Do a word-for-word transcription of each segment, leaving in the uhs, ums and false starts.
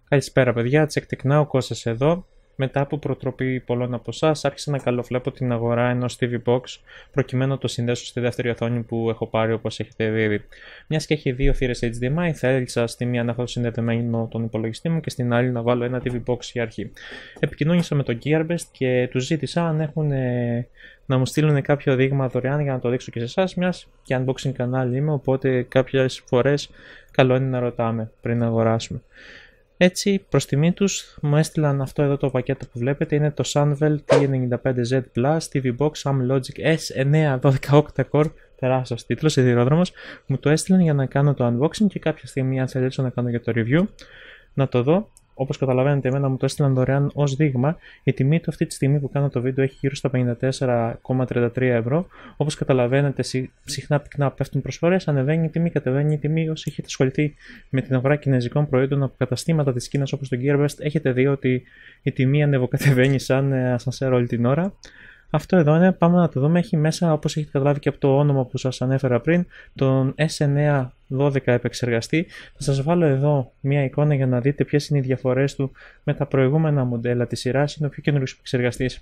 Καλησπέρα παιδιά, Check Tech Now, Κώστας εδώ. Μετά από προτροπή πολλών από εσάς, άρχισα να καλοβλέπω την αγορά ενός τι βι Box προκειμένου να το συνδέσω στη δεύτερη οθόνη που έχω πάρει, όπως έχετε δει ήδη. Μιας και έχει δύο θύρες έιτς ντι εμ άι, θέλησα στη μία να έχω συνδεδεμένο τον υπολογιστή μου και στην άλλη να βάλω ένα τι βι Box για αρχή. Επικοινώνησα με τον Gearbest και τους ζήτησα αν έχουν ε, να μου στείλουν κάποιο δείγμα δωρεάν για να το δείξω και σε εσάς, μιας και unboxing κανάλι είμαι, οπότε κάποιες φορές καλό είναι να ρωτάμε πριν να αγοράσουμε. Έτσι, προς τιμή τους, μου έστειλαν αυτό εδώ το πακέτο που βλέπετε, είναι το Sunvel τι ενενήντα πέντε ζετ Plus τι βι Box Amlogic ες εννιακόσια δώδεκα octa-core, τεράστιος τίτλος, σιδηρόδρομος. Μου το έστειλαν για να κάνω το unboxing και κάποια στιγμή αν θέλετε να κάνω και το review, να το δω. Όπως καταλαβαίνετε, εμένα μου το έστειλαν δωρεάν ως δείγμα. Η τιμή του αυτή τη στιγμή που κάνω το βίντεο έχει γύρω στα πενήντα τέσσερα κόμμα τριάντα τρία ευρώ. Όπως καταλαβαίνετε, συχνά πυκνά πέφτουν προσφορές, ανεβαίνει η τιμή, κατεβαίνει η τιμή. Όσοι έχετε ασχοληθεί με την αγορά κινέζικων προϊόντων από καταστήματα της Κίνας όπως το Gearbest, έχετε δει ότι η τιμή ανεβοκατεβαίνει σαν ασανσέρ όλη την ώρα. Αυτό εδώ είναι, πάμε να το δούμε, έχει μέσα, όπως έχετε καταλάβει και από το όνομα που σας ανέφερα πριν, τον ες εννιακόσια δώδεκα επεξεργαστή. Θα σας βάλω εδώ μια εικόνα για να δείτε ποιες είναι οι διαφορές του με τα προηγούμενα μοντέλα της σειράς. Είναι ο πιο καινούριος επεξεργαστής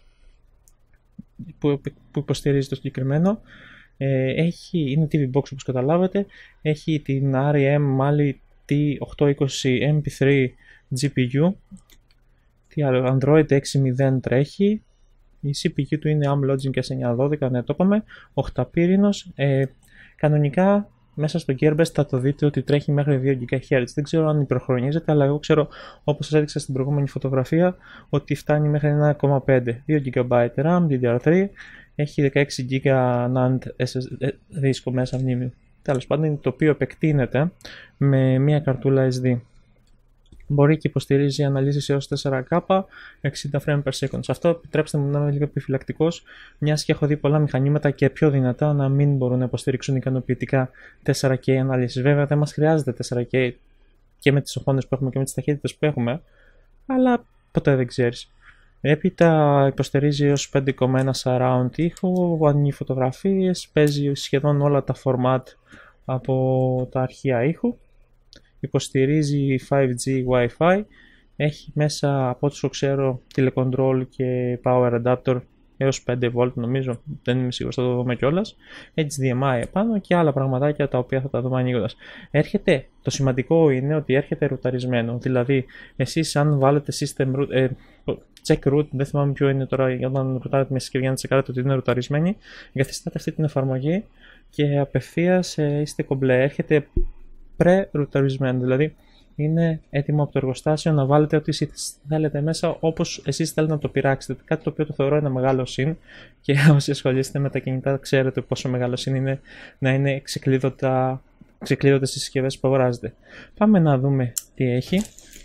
που, που υποστηρίζει το συγκεκριμένο. Ε, έχει, είναι τι βι Box όπως καταλάβατε, έχει την αρ ι εμ Mali τι οκτακόσια είκοσι εμ πι θρι τζι πι γιου, τι άλλο, Android έξι punto μηδέν τρέχει. Η σι πι γιου του είναι Amlogic ες εννιακόσια δώδεκα, ναι, το είπαμε, οκταπύρινος. Ε, κανονικά μέσα στο Gearbest θα το δείτε ότι τρέχει μέχρι δύο γιγαχέρτζ. Δεν ξέρω αν υπερχρονίζεται, αλλά εγώ ξέρω, όπως σας έδειξα στην προηγούμενη φωτογραφία, ότι φτάνει μέχρι ένα κόμμα πέντε. δύο τζι μπι RAM, ντι ντι αρ θρι, έχει δεκαέξι τζι μπι NAND ες ες ντι δίσκο μέσα μνήμη. Τέλος πάντων, το οποίο επεκτείνεται με μια καρτούλα ες ντι. Μπορεί και υποστηρίζει αναλύσεις έως φορ κέι, εξήντα frames per second. Σε αυτό επιτρέψτε μου να είμαι λίγο επιφυλακτικός, μιας και έχω δει πολλά μηχανήματα και πιο δυνατά να μην μπορούν να υποστηρίξουν ικανοποιητικά φορ κέι αναλύσεις. Βέβαια, δεν μας χρειάζεται φορ κέι και με τις οθόνες που έχουμε και με τις ταχύτητες που έχουμε, αλλά ποτέ δεν ξέρεις. Έπειτα υποστηρίζει έως πέντε κόμμα ένα surround ήχο, ανοίγει φωτογραφίες, παίζει σχεδόν όλα τα format από τα αρχεία ήχου. Υποστηρίζει φάιβ τζι Wi-Fi, έχει μέσα από όσο ξέρω τηλεκοντρόλ και power adapter έως πέντε βολτ νομίζω, δεν είμαι σίγουρος, θα το δούμε κιόλας, έιτς ντι εμ άι επάνω και άλλα πραγματάκια τα οποία θα τα δούμε ανοίγοντας. Έρχεται, το σημαντικό είναι ότι έρχεται ρουταρισμένο, δηλαδή εσείς αν βάλετε system root, ε, check root, δεν θυμάμαι ποιο είναι τώρα, όταν ρουτάρετε μια συσκευή να τσεκάρετε ότι είναι ρουταρισμένη, εγκαθιστάτε αυτή την εφαρμογή και απευθείας ε, είστε κομπλέ, έρχεται pre-ρουταρισμένο, δηλαδή είναι έτοιμο από το εργοστάσιο να βάλετε ό,τι θέλετε μέσα όπως εσείς θέλετε να το πειράξετε. Κάτι το οποίο το θεωρώ ένα μεγάλο συν και όσοι ασχολείστε με τα κινητά ξέρετε πόσο μεγάλο συν είναι να είναι ξεκλείδωτα, ξεκλείδωτες τις συσκευές που αγοράζετε. Πάμε να δούμε τι έχει.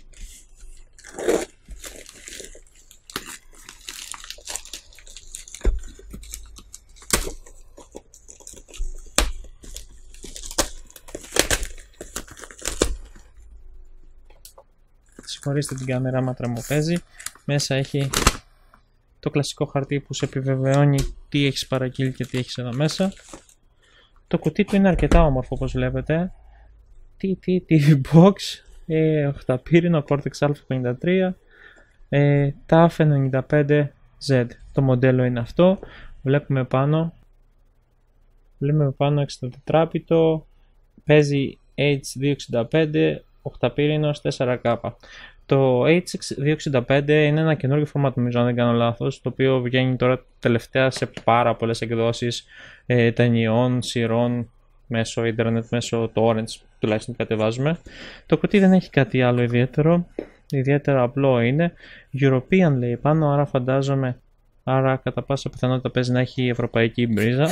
Συγχωρήστε την κάμερα άμα τρεμοπαίζει. Μέσα έχει το κλασικό χαρτί που σε επιβεβαιώνει τι έχεις παραγγείλει και τι έχεις εδώ μέσα. Το κουτί του είναι αρκετά όμορφο όπως βλέπετε. τι τι βι Box, ε, οκταπύρινο, Cortex α πενήντα τρία, ε, ταφ ενενήντα πέντε ζετ. Το μοντέλο είναι αυτό. Βλέπουμε πάνω, βλέπουμε πάνω εξήντα τέσσερα, παίζει έιτς διακόσια εξήντα πέντε, οκταπύρινος φορ κέι. Το έιτς διακόσια εξήντα πέντε είναι ένα καινούργιο format νομίζω αν δεν κάνω λάθος, το οποίο βγαίνει τώρα τελευταία σε πάρα πολλές εκδόσεις ε, ταινιών, σειρών, μέσω ίντερνετ, μέσω torrents τουλάχιστον κατεβάζουμε. Το κουτί δεν έχει κάτι άλλο ιδιαίτερο, ιδιαίτερα απλό είναι. European λέει πάνω, άρα φαντάζομαι, άρα κατά πάσα πιθανότητα παίζει να έχει ευρωπαϊκή μπρίζα.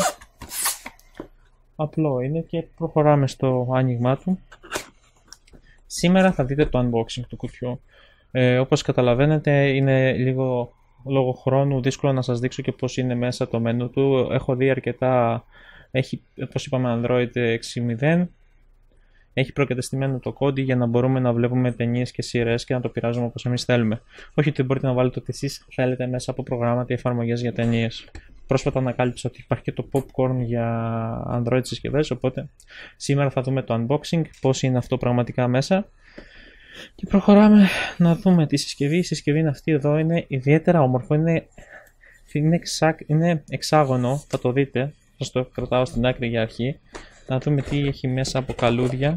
Απλό είναι και προχωράμε στο άνοιγμά του. Σήμερα θα δείτε το unboxing του κουτιού. Ε, όπως καταλαβαίνετε είναι λίγο λόγω χρόνου δύσκολο να σας δείξω και πώς είναι μέσα το μενού του. Έχω δει αρκετά, έχει όπως είπαμε Android έξι punto μηδέν, έχει προκατεστημένο το κόντι για να μπορούμε να βλέπουμε ταινίες και σειρές και να το πειράζουμε όπως εμείς θέλουμε. Όχι ότι μπορείτε να βάλετε ό,τι εσείς θέλετε μέσα από προγράμματα ή εφαρμογές για ταινίες. Πρόσφατα ανακάλυψα ότι υπάρχει και το Popcorn για Android συσκευές, οπότε σήμερα θα δούμε το unboxing, πώς είναι αυτό πραγματικά μέσα. Και προχωράμε να δούμε τη συσκευή. Η συσκευή αυτή εδώ είναι ιδιαίτερα όμορφο. Είναι, είναι, εξά, είναι εξάγωνο, θα το δείτε. Σας το κρατάω στην άκρη για αρχή. Να δούμε τι έχει μέσα από καλούδια.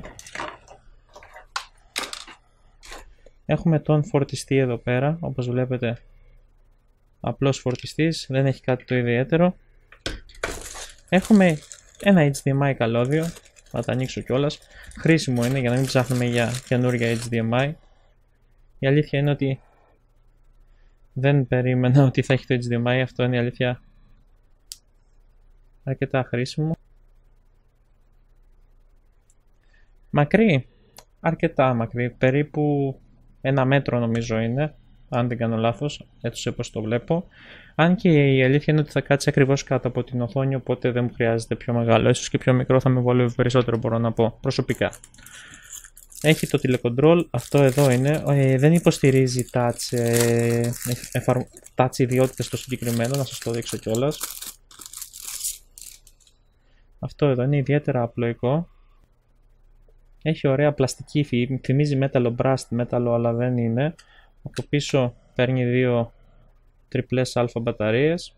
Έχουμε τον φορτιστή εδώ πέρα, όπως βλέπετε. Απλός φορτιστής, δεν έχει κάτι το ιδιαίτερο. Έχουμε ένα έιτς ντι εμ άι καλώδιο. Θα τα ανοίξω κιόλας. Χρήσιμο είναι για να μην ψάχνουμε για καινούργια έιτς ντι εμ άι. Η αλήθεια είναι ότι δεν περίμενα ότι θα έχει το έιτς ντι εμ άι. Αυτό είναι η αλήθεια αρκετά χρήσιμο. Μακρύ. Αρκετά μακρύ. Περίπου ένα μέτρο νομίζω είναι. Αν δεν κάνω λάθος, έτσι όπως το βλέπω. Αν και η αλήθεια είναι ότι θα κάτσει ακριβώς κάτω από την οθόνη, οπότε δεν μου χρειάζεται πιο μεγάλο. Ίσως και πιο μικρό θα με βολεύει περισσότερο, μπορώ να πω προσωπικά. Έχει το τηλεκοντρόλ, αυτό εδώ είναι. Ε, δεν υποστηρίζει touch, ε, εφαρ... touch ιδιότητες στο συγκεκριμένο, να σας το δείξω κιόλας. Αυτό εδώ είναι ιδιαίτερα απλοϊκό. Έχει ωραία πλαστική υφή, θυμίζει μέταλλο, brass μέταλλο, αλλά δεν είναι. Από πίσω παίρνει δύο τριπλές αλφα μπαταρίες.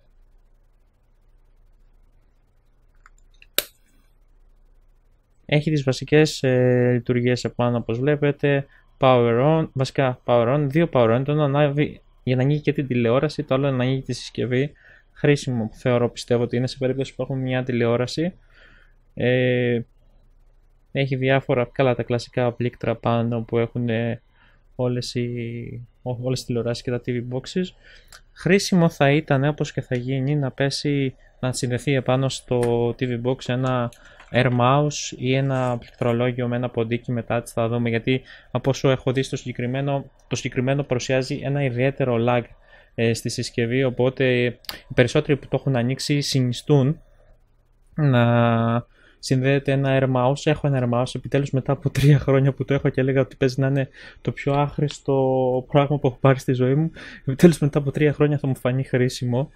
Έχει τις βασικές ε, λειτουργίες επάνω, όπως βλέπετε. Power on, βασικά power on, δύο power on. Το ένα ανάβει για να ανοίγει και την τηλεόραση, το άλλο να ανοίγει τη συσκευή. Χρήσιμο θεωρώ, πιστεύω ότι είναι σε περίπτωση που έχουμε μια τηλεόραση. Ε, έχει διάφορα, καλά τα κλασικά πλήκτρα πάνω που έχουν ε, όλες οι, όλες τις τηλεοράσεις και τα τι βι boxes. Χρήσιμο θα ήταν, όπως και θα γίνει, να πέσει, να συνδεθεί επάνω στο τι βι box ένα Air Mouse ή ένα πληκτρολόγιο με ένα ποντίκι μετά, θα δούμε, γιατί από όσο έχω δει στο συγκεκριμένο, το συγκεκριμένο παρουσιάζει ένα ιδιαίτερο lag ε, στη συσκευή, οπότε οι περισσότεροι που το έχουν ανοίξει συνιστούν να συνδέεται ένα Air Mouse. Έχω ένα Air Mouse, επιτέλους μετά από τρία χρόνια που το έχω και έλεγα ότι παίζει να είναι το πιο άχρηστο πράγμα που έχω πάρει στη ζωή μου, επιτέλους μετά από τρία χρόνια θα μου φανεί χρήσιμο.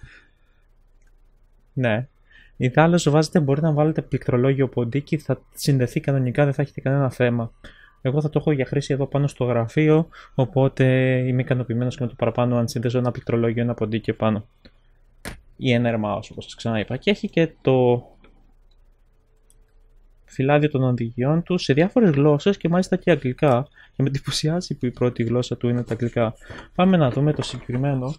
Ναι. Ιδάλλως βάζετε, μπορείτε να βάλετε πληκτρολόγιο ποντίκι, θα συνδεθεί κανονικά, δεν θα έχετε κανένα θέμα. Εγώ θα το έχω για χρήση εδώ πάνω στο γραφείο, οπότε είμαι ικανοποιημένος και με το παραπάνω αν συνδέσω ένα πληκτρολόγιο, ένα ποντίκι πάνω. Ή ένα Air Mouse, όπως σας ξαναείπα. Και έχει και το φυλάδιο των οδηγιών του σε διάφορες γλώσσες και μάλιστα και αγγλικά. Και με εντυπωσιάζει που η πρώτη γλώσσα του είναι τα αγγλικά. Πάμε να δούμε το συγκεκριμένο.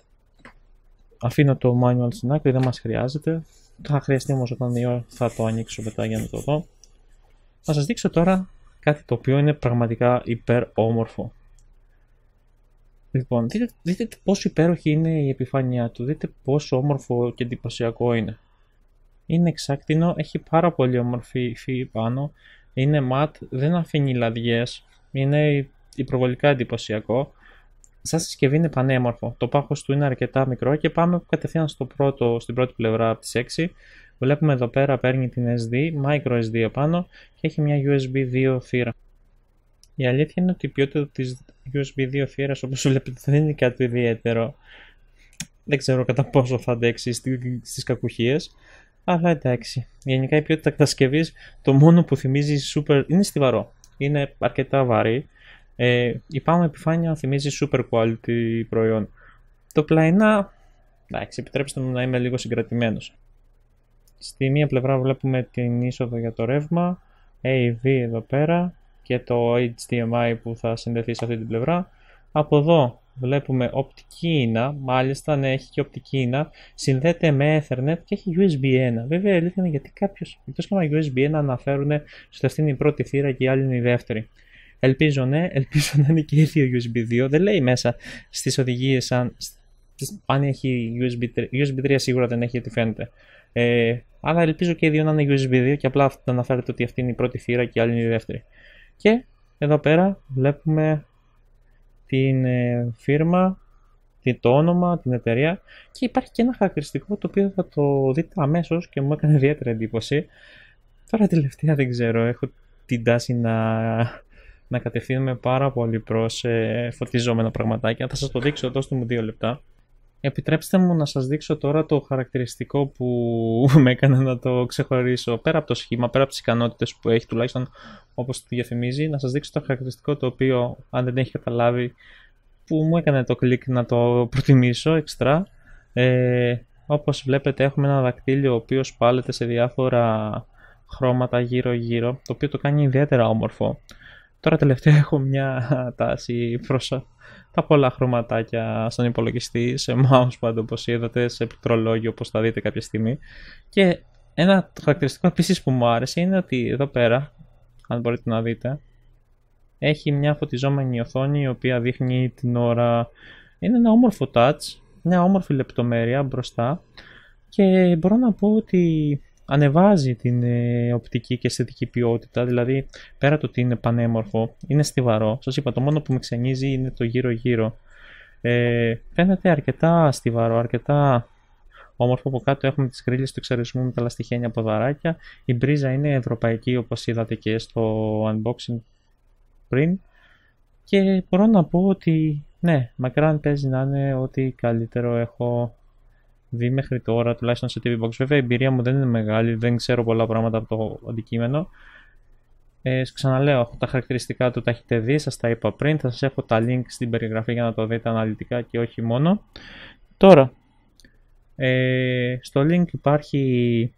Αφήνω το manual στην άκρη, δεν μας χρειάζεται. Θα χρειαστεί όμως όταν θα το ανοίξω μετά για να το δω. Να σας δείξω τώρα κάτι το οποίο είναι πραγματικά υπέρ όμορφο. Λοιπόν, δείτε, δείτε πόσο υπέροχη είναι η επιφάνειά του, δείτε πόσο όμορφο και εντυπωσιακό είναι. Είναι εξάκτηνο, έχει πάρα πολύ όμορφη υφή πάνω, είναι ματ, δεν αφήνει λαδιές, είναι υπερβολικά εντυπωσιακό. Σαν συσκευή είναι πανέμορφο, το πάχος του είναι αρκετά μικρό και πάμε κατευθείαν στο πρώτο, στην πρώτη πλευρά από τις έξι. Βλέπουμε εδώ πέρα παίρνει την ες ντι, micro ες ντι επάνω και έχει μια γιου ες μπι δύο θύρα. Η αλήθεια είναι ότι η ποιότητα της γιου ες μπι δύο θύρας, όπως βλέπετε, δεν είναι κάτι ιδιαίτερο. Δεν ξέρω κατά πόσο θα αντέξει στις κακουχίες, αλλά εντάξει. Γενικά η ποιότητα κατασκευής, το μόνο που θυμίζει super, είναι στιβαρό. Είναι αρκετά βαρύ. Ε, η πάνω επιφάνεια θυμίζει super quality προϊόν. Το πλαϊνά, εντάξει, επιτρέψτε μου να είμαι λίγο συγκρατημένος. Στη μία πλευρά βλέπουμε την είσοδο για το ρεύμα, έι βι εδώ πέρα και το έιτς ντι εμ άι που θα συνδεθεί σε αυτή την πλευρά. Από εδώ βλέπουμε οπτική ίνα, μάλιστα ναι, έχει και οπτική ίνα, συνδέεται με Ethernet και έχει γιου ες μπι ένα. Βέβαια η αλήθεια είναι γιατί κάποιος, εκτός και με γιου ες μπι ένα αναφέρουν στο αυτή είναι η πρώτη θύρα και η άλλη είναι η δεύτερη. Ελπίζω ναι, ελπίζω να είναι και η ίδια γιου ες μπι δύο, δεν λέει μέσα στις οδηγίες αν, αν έχει γιου ες μπι τρία, γιου ες μπι τρία σίγουρα δεν έχει, ό,τι φαίνεται. Ε, αλλά ελπίζω και οι δύο να είναι γιου ες μπι δύο και απλά να αναφέρεται ότι αυτή είναι η πρώτη θύρα και η άλλη είναι η δεύτερη. Και εδώ πέρα βλέπουμε την ε, φίρμα, το όνομα, την εταιρεία και υπάρχει και ένα χαρακτηριστικό το οποίο θα το δείτε αμέσως και μου έκανε ιδιαίτερη εντύπωση. Τώρα τελευταία δεν ξέρω, έχω την τάση να, να κατευθύνουμε πάρα πολύ προς ε, φωτιζόμενα πραγματάκια. Θα σας το δείξω, δώστε μου δύο λεπτά. Επιτρέψτε μου να σας δείξω τώρα το χαρακτηριστικό που με έκανε να το ξεχωρίσω. Πέρα από το σχήμα, πέρα από τις ικανότητες που έχει, τουλάχιστον όπως τη διαφημίζει, να σας δείξω το χαρακτηριστικό το οποίο, αν δεν έχει καταλάβει, που μου έκανε το κλικ να το προτιμήσω εξτρά. Ε, όπως βλέπετε έχουμε ένα δακτύλιο ο οποίος πάλεται σε διάφορα χρώματα γύρω γύρω, το οποίο το κάνει ιδιαίτερα όμορφο. Τώρα τελευταία έχω μια τάση προς τα πολλά χρωματάκια στον υπολογιστή, σε mousepad όπως είδατε, σε πληκτρολόγιο όπως θα δείτε κάποια στιγμή. Και ένα χαρακτηριστικό επίσης που μου άρεσε είναι ότι εδώ πέρα, αν μπορείτε να δείτε, έχει μια φωτιζόμενη οθόνη η οποία δείχνει την ώρα. Είναι ένα όμορφο touch, μια όμορφη λεπτομέρεια μπροστά και μπορώ να πω ότι ανεβάζει την ε, οπτική και αισθητική ποιότητα, δηλαδή πέρα το ότι είναι πανέμορφο, είναι στιβαρό. Σας είπα, το μόνο που με ξενίζει είναι το γύρω γύρω. Ε, φαίνεται αρκετά στιβαρό, αρκετά όμορφο. Από κάτω έχουμε τις γκρίλες του εξαρισμού με τα λαστιχένια ποδαράκια. Η μπρίζα είναι ευρωπαϊκή όπως είδατε και στο unboxing πριν. Και μπορώ να πω ότι ναι, μακράν παίζει να είναι ό,τι καλύτερο έχω δει μέχρι τώρα, τουλάχιστον σε τι βι Box. Βέβαια η εμπειρία μου δεν είναι μεγάλη, δεν ξέρω πολλά πράγματα από το αντικείμενο. Ε, ξαναλέω, τα χαρακτηριστικά του τα έχετε δει, σας τα είπα πριν, θα σας έχω τα link στην περιγραφή για να το δείτε αναλυτικά και όχι μόνο. Τώρα, ε, στο link υπάρχει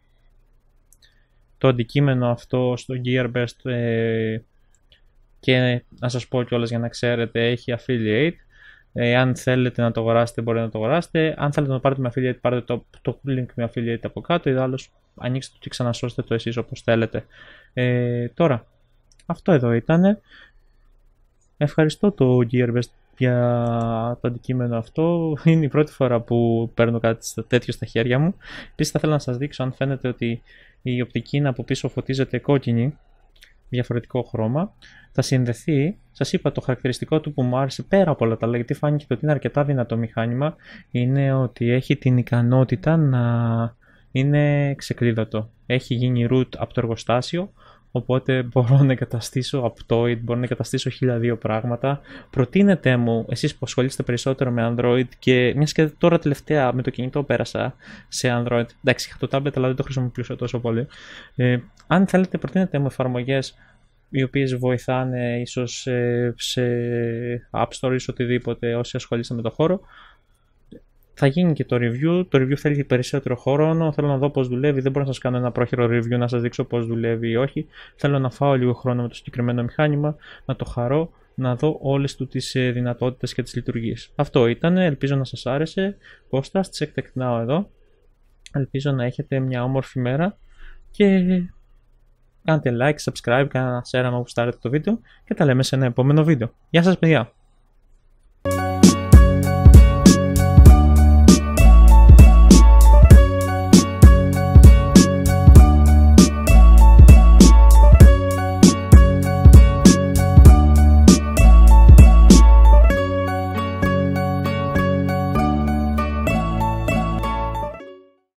το αντικείμενο αυτό στο GearBest ε, και να σας πω κιόλας για να ξέρετε, έχει affiliate. Ε, αν θέλετε να το αγοράσετε μπορείτε να το αγοράσετε. Αν θέλετε να το πάρετε με affiliate, πάρετε το, το link με affiliate από κάτω. Ιδάλλως ανοίξτε το και ξανασώσετε το εσείς όπως θέλετε. Ε, τώρα, αυτό εδώ ήταν. Ευχαριστώ το GearBest για το αντικείμενο αυτό. Είναι η πρώτη φορά που παίρνω κάτι τέτοιο στα χέρια μου. Επίσης θα ήθελα να σας δείξω, αν φαίνεται ότι η οπτική είναι από πίσω φωτίζεται κόκκινη, διαφορετικό χρώμα, θα συνδεθεί. Σας είπα, το χαρακτηριστικό του που μου άρεσε πέρα από όλα τα άλλα, γιατί φάνηκε ότι είναι αρκετά δυνατό μηχάνημα, είναι ότι έχει την ικανότητα να είναι ξεκλείδωτο. Έχει γίνει root από το εργοστάσιο, οπότε μπορώ να εγκαταστήσω Aptoid, μπορώ να εγκαταστήσω χίλια δύο πράγματα. Προτείνετε μου, εσείς που ασχολείστε περισσότερο με Android, και μιας και τώρα τελευταία με το κινητό πέρασα σε Android, εντάξει είχα το tablet αλλά δεν το χρησιμοποιούσα τόσο πολύ, ε, αν θέλετε προτείνετε μου εφαρμογές οι οποίες βοηθάνε ίσως ε, σε App Store ή οτιδήποτε όσοι ασχολείστε με το χώρο. Θα γίνει και το review. Το review θέλει περισσότερο χρόνο. Θέλω να δω πώς δουλεύει. Δεν μπορώ να σας κάνω ένα πρόχειρο review να σας δείξω πώς δουλεύει ή όχι. Θέλω να φάω λίγο χρόνο με το συγκεκριμένο μηχάνημα, να το χαρώ, να δω όλες του τις δυνατότητες και τις λειτουργίες. Αυτό ήταν. Ελπίζω να σας άρεσε. Κώστας, check tech now εδώ. Ελπίζω να έχετε μια όμορφη μέρα και κάντε like, subscribe, κάντε ένα share αν γουστάρετε το βίντεο και τα λέμε σε ένα επόμενο βίντεο. Γεια σας παιδιά!